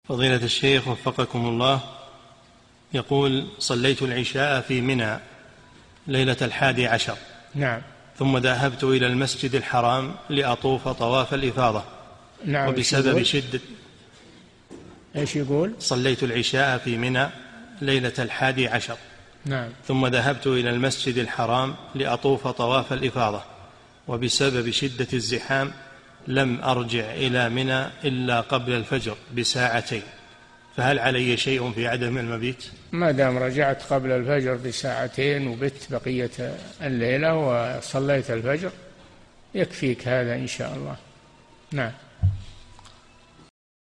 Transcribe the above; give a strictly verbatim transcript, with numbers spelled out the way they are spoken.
فضيلة الشيخ وفقكم الله، يقول: صليت العشاء في منى ليلة الحادي عشر. نعم. ثم ذهبت إلى المسجد الحرام لأطوف طواف الإفاضة. نعم. وبسبب شدة ايش يقول؟ صليت العشاء في منى ليلة الحادي عشر. نعم. ثم ذهبت إلى المسجد الحرام لأطوف طواف الإفاضة، وبسبب شدة الزحام لم أرجع إلى منى إلا قبل الفجر بساعتين، فهل علي شيء في عدم المبيت؟ ما دام رجعت قبل الفجر بساعتين وبت بقية الليلة وصليت الفجر يكفيك هذا إن شاء الله. نعم.